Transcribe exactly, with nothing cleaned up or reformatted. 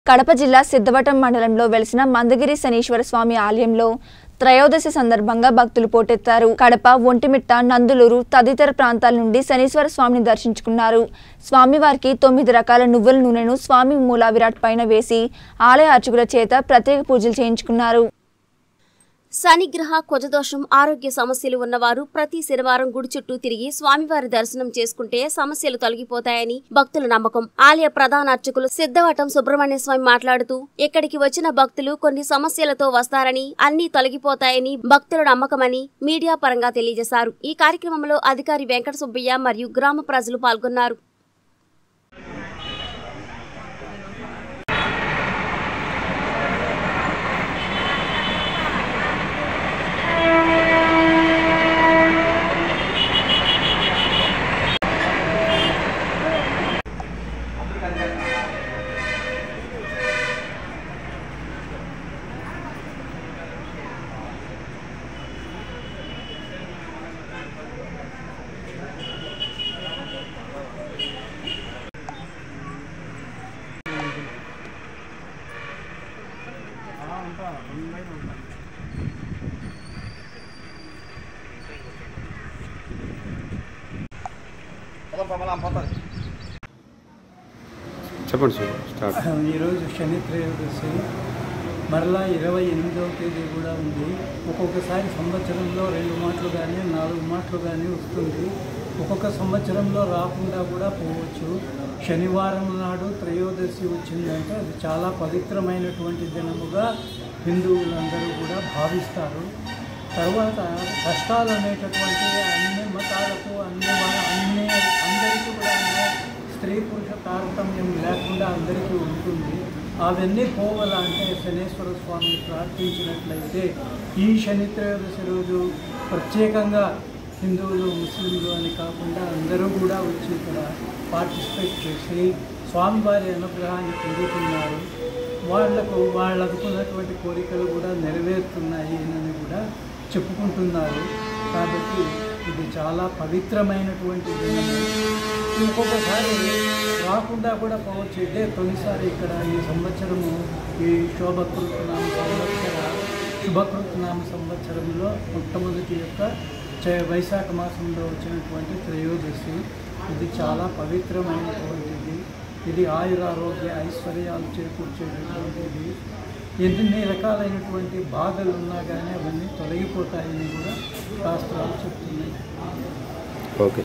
కడప జిల్లా సిద్ధవటం మండలంలో వెలిసిన మందగిరి శనీశ్వర స్వామి ఆలయంలో త్రయోదశి సందర్భంగా భక్తులు పోటెత్తారు. కడప, ఒంటిమిట్ట, నందులూరు తదితర ప్రాంతాల నుండి శనీశ్వర స్వామిని దర్శించుకున్నారు. స్వామివారికి తొమ్మిది రకాల నువ్వుల నూనెను స్వామి మూల విరాట్ పైన వేసి ఆలయ అర్చకుల చేత ప్రత్యేక పూజలు చేయించుకున్నారు. శనిగ్రహ కుజదోషం ఆరోగ్య సమస్యలు ఉన్నవారు ప్రతి శనివారం గుడి చుట్టూ తిరిగి స్వామివారి దర్శనం చేసుకుంటే సమస్యలు తొలగిపోతాయని భక్తుల నమ్మకం. ఆలయ ప్రధాన అర్చకులు సిద్ధవటం సుబ్రహ్మణ్య స్వామి మాట్లాడుతూ ఇక్కడికి వచ్చిన భక్తులు కొన్ని సమస్యలతో వస్తారని, అన్ని తొలగిపోతాయని భక్తుల నమ్మకమని మీడియా పరంగా తెలియజేశారు. ఈ కార్యక్రమంలో అధికారి వెంకట సుబ్బయ్య మరియు గ్రామ ప్రజలు పాల్గొన్నారు. చెప్పండి సార్. ఈరోజు శని త్రయోదశి మరలా ఇరవై ఎనిమిదవ తేదీ కూడా ఉంది. ఒక్కొక్కసారి సంవత్సరంలో రెండు మాటలు కానీ నాలుగు మాటలు కానీ వస్తుంది. ఒక్కొక్క సంవత్సరంలో రాకుండా కూడా పోవచ్చు. శనివారం నాడు త్రయోదశి వచ్చిందంటే అది చాలా పవిత్రమైనటువంటి దినముగా హిందువులందరూ కూడా భావిస్తారు. తర్వాత కష్టాలు అనేటటువంటి అన్ని మతాలకు అన్ని అన్ని అందరికీ కూడా స్త్రీ పురుష తారతమ్యం లేకుండా అందరికీ ఉంటుంది. అవన్నీ పోవాలంటే శనేశ్వర స్వామిని ప్రార్థించినట్లయితే ఈ శని త్రయోదశి రోజు ప్రత్యేకంగా హిందువులు, ముస్లింలు అని కాకుండా అందరూ కూడా వచ్చి ఇక్కడ పార్టిసిపేట్ చేసి స్వామివారి అనుగ్రహాన్ని పొందుతున్నారు. వాళ్లకు వాళ్ళు అనుకున్నటువంటి కోరికలు కూడా నెరవేరుతున్నాయి అని కూడా చెప్పుకుంటున్నారు. కాబట్టి ఇది చాలా పవిత్రమైనటువంటి దినము. ఇంకొకసారి రాకుండా కూడా పోవచ్చు. ఇదే తొలిసారి ఇక్కడ ఈ సంవత్సరము ఈ శోభకృతనామ సంవత్సర శుభకృతనామ సంవత్సరంలో మొట్టమొదటి యొక్క వైశాఖ మాసంలో వచ్చినటువంటి త్రయోదశి. ఇది చాలా పవిత్రమైనటువంటిది. ఇది ఆయురారోగ్య ఐశ్వర్యాలు చేకూర్చేటటువంటిది. ఎన్ని రకాలైనటువంటి బాధలు ఉన్నా కానీ అవన్నీ తొలగిపోతాయని కూడా శాస్త్రాలు చెప్తున్నాయి. ఓకే.